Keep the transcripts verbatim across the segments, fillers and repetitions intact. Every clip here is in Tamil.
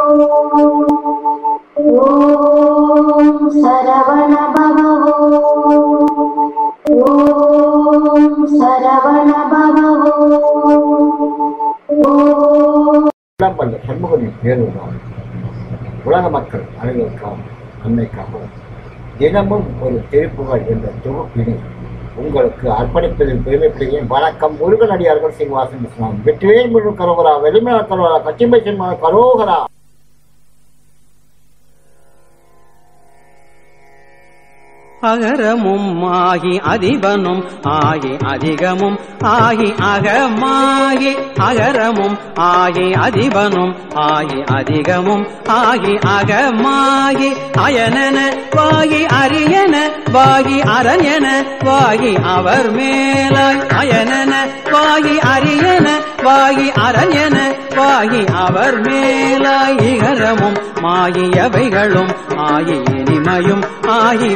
ஓம் சரவண பவோ ஓம் சரவண பவோ சண்முகனின் பேருதான் உலக மக்கள் அனைவருக்காக நன்மைக்காக தினமும் ஒரு திருப்புகழ் என்ற தொகுப்பினை உங்களுக்கு அர்ப்பணிப்பதில் பெருமைப்படுகிறேன். வணக்கம். முருகன் அடியார்கள் சீனிவாசன் விஸ்வநாதன். வெற்றிவேல் முழு கரோகரா, வெளிமல கரோகரா, கச்சிம்பை சின்ன கரோகரா. அகரமும் ஆகி அதிபனும் ஆகி அதிகமும் ஆகி அகமாகி அகரமும் ஆகி அதிபனும் ஆகி அதிகமும் ஆகி அகமாகி அயனன வாகி அரியன வாகி அரண்யன வாகி அவர் மேலாய் அயனன வாகி அரியன வாகி அரண்யன வாகி அவர் மேலாய் இகரமும் மாகியவைகளும் ஆகி இனிமையும் ஆகி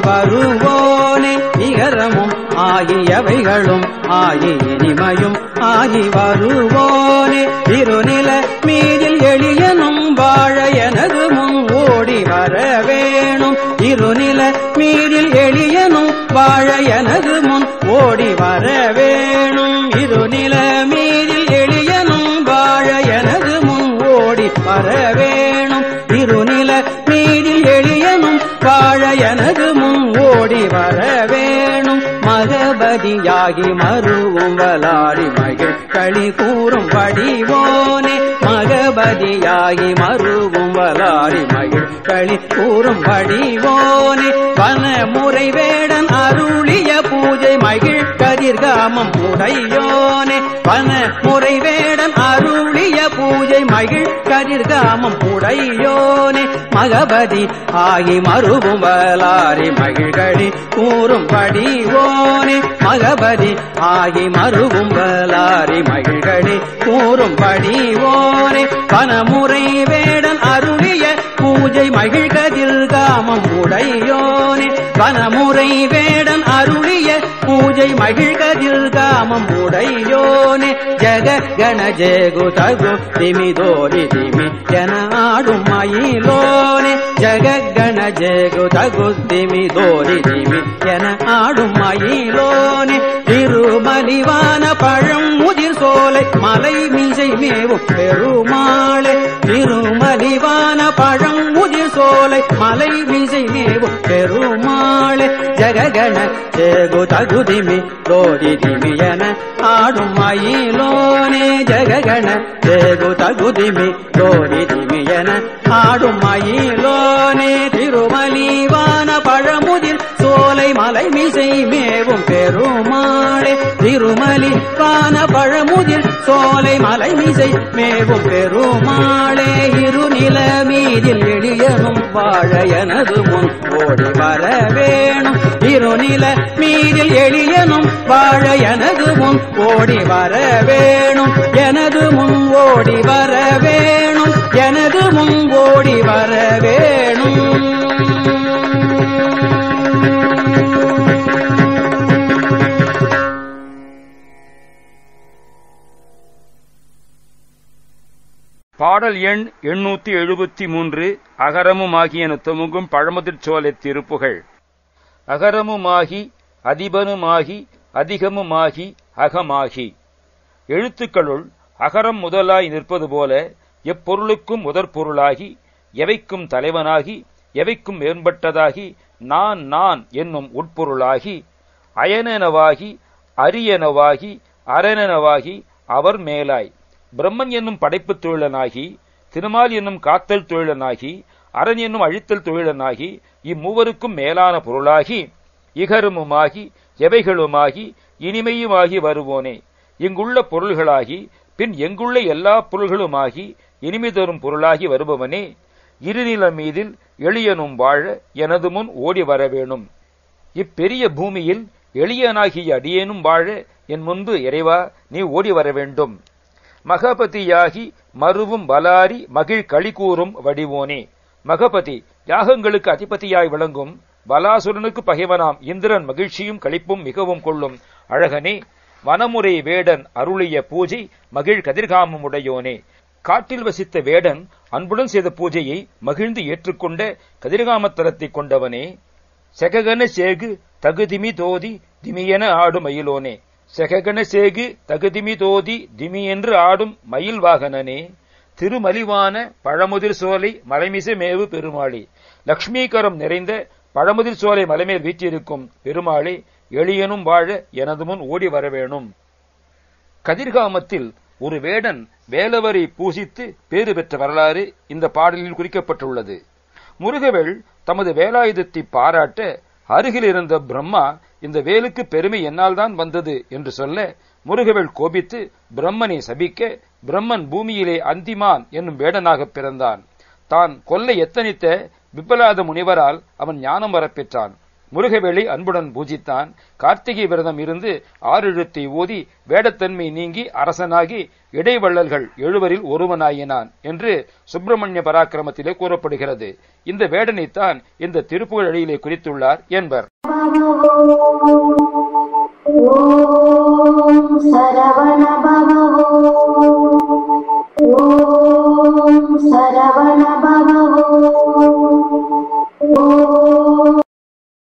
வருவோனே இகரமும் ஆகியவைகளும் ஆகி இனிமையும் ஆகி வருவோனே திருநில மீதில் எளியனும் வாழ எனது முன் ஓடி வர வேணும் இருநில மீதில் எளியனும் வாழ எனது முன் ஓடி வர வேணும் இருநில மீதில் எளியனும் வாழ எனது முன் ஓடி வர வேணும் இருநில மீதில் எளியனும் வாழ எனது முன் ஓடி வர வேணும் மகபதியாகி மருவும் வலாரி மகிழ் களி கூறும் வடிவோனே மகபதியாகி மருவும் வலாரி மகிழ் களி கூறும் வடிவோனே வனமுறை வேடன் அருளிய பூஜை மகிழ் கதிர்காமம் உடையோனே வனமுறை வேடன் அருளிய பூஜை மகிழ் கதிர்காமம் உடையோனே மகபதி ஆகி மருவும் வலாரி மகிழ்களி கூறும் வடிவோனே மகபதி ஆகி மருவும் வலாரி மகிழ்களி கூறும் வடிவோனே வனமுறை வேடன் அருளிய பூஜை மகிழ் கதிர்காமம் உடையோனே வனமுறை வேடன் அருளிய பூஜை மகிழ் கதிர்காமம் உடையோனே ஜக கண ஜேகு தகு திமிதோரி திமி என ஆடும் மயிலோனே ஜக கண ஜேகு தகு திமிதோரி திமி என ஆடும் மயிலோனே திருமலிவான பழம் முதிர் சோலை மலை மீசை மேவும் பெருமாளே திருமலிவான பழம் முதிர் சோலை மலை மீசை மேவும் பெருமாளே ஜககண ஜேகு தகுதிமி தோதி திமி என ஆடும் மயிலோனே ஜககண ஜேகு தகுதிமி தோதி திமி என ஆடும் மயிலோனே திருமலிவான பழமுதிர் சோலை மலை மீசை மேவும் பெருமாளே திருமலிவான பழமுதிர் சோலை மலை மீசை மேவும் பெருமாளே இருநில மீதில் எளியனும் வாழ எனது முன் ஓடி வர வேணும் இருநில மீதில் எளியனும் வாழ எனது முன் ஓடி வர வேணும் எனது முன் ஓடி வர வேணும் எனது முன் ஓடி வர வேணும். பாடல் எண் எண்ணூத்தி எழுபத்தி மூன்று. அகரமுமாகியன துவங்கும் பழமுதிர் சோலை திருப்புகழ். அகரமுமாகி அதிபனுமாகி அதிகமுமாகி அகமாகி. எழுத்துக்களுள் அகரம் முதலாய் நிற்பது போல எப்பொருளுக்கும் முதற்பொருளாகி எவைக்கும் தலைவனாகி எவைக்கும் மேம்பட்டதாகி நான் நான் என்னும் உட்பொருளாகி அயனெனவாகி அரியனவாகி அரணெனவாகி அவர் மேலாய் பிரம்மன் என்னும் படைப்புத் தொழிலனாகி திருமால் என்னும் காத்தல் தொழிலனாகி அரண் என்னும் அழித்தல் தொழிலனாகி இம்மூவருக்கும் மேலான பொருளாகி இகரமுமாகி எவைகளுமாகி இனிமையுமாகி வருவோனே இங்குள்ள பொருள்களாகி பின் எங்குள்ள எல்லா பொருள்களுமாகி இனிமை தரும் பொருளாகி வருபவனே இருநில மீதில் எளியனும் வாழ எனது முன் ஓடி வர வேணும். இப்பெரிய பூமியில் எளியனாகிய அடியேனும் வாழ என் முன்பு இறைவா நீ ஓடி வர வேண்டும். மகபதியாகி மருவும் வலாரி மகிழ் களி கூறும் வடிவோனே மகபதி யாகங்களுக்கு அதிபதியாய் விளங்கும் பலாசுரனுக்கு பகைவனாம் இந்திரன் மகிழ்ச்சியும் களிப்பும் மிகவும் கொள்ளும் அழகனே வனமுறை வேடன் அருளிய பூஜை மகிழ் கதிர்காமம் உடையோனே காட்டில் வசித்த வேடன் அன்புடன் செய்த பூஜையை மகிழ்ந்து ஏற்றுக்கொண்ட கதிர்காமத்தலத்தை கொண்டவனே, செககன சேகு தகுதிமி தோதி திமியென ஆடும் மயிலோனே, செககன சேகு தகுதிமி தோதி திமி என்று ஆடும் மயில் வாகனனே, திருமலிவான பழமுதிர் சோலை மலைமிசை மேவு பெருமாளே, லக்ஷ்மீகரம் நிறைந்த பழமுதிர் சோலை மலைமேல் வீற்றிருக்கும் பெருமாளே, எளியனும் வாழ எனது முன் ஓடி வரவேணும். கதிர்காமத்தில் ஒரு வேடன் வேலவரை பூசித்து பேறு பெற்ற வரலாறு இந்த பாடலில் குறிக்கப்பட்டுள்ளது. முருகவேள் தமது வேலாயுதத்தை பாராட்ட அருகில் இருந்த பிரம்மா இந்த வேலுக்கு பெருமை என்னால் தான் வந்தது என்று சொல்ல, முருகவேள் கோபித்து பிரம்மனை சபிக்க, பிரம்மன் பூமியிலே அந்திமான் என்னும் வேடனாக பிறந்தான். தான் கொல்ல எத்தனித்த விப்பலாத முனிவரால் அவன் ஞானம் வரப்பெற்றான். முருகவேளை அன்புடன் பூஜித்தான். கார்த்திகை விரதம் இருந்து ஆறெழுத்தை ஓதி வேடத்தன்மை நீங்கி அரசனாகி இடைவள்ளல்கள் எழுவரில் ஒருவனாயினான் என்று சுப்பிரமணிய பராக்கிரமத்திலே கூறப்படுகிறது. இந்த வேடனைத்தான் இந்த திருப்புகழ் அடியிலே குறித்துள்ளார் என்பர். ஓம் சரவண பவ ஓம் சரவண பவ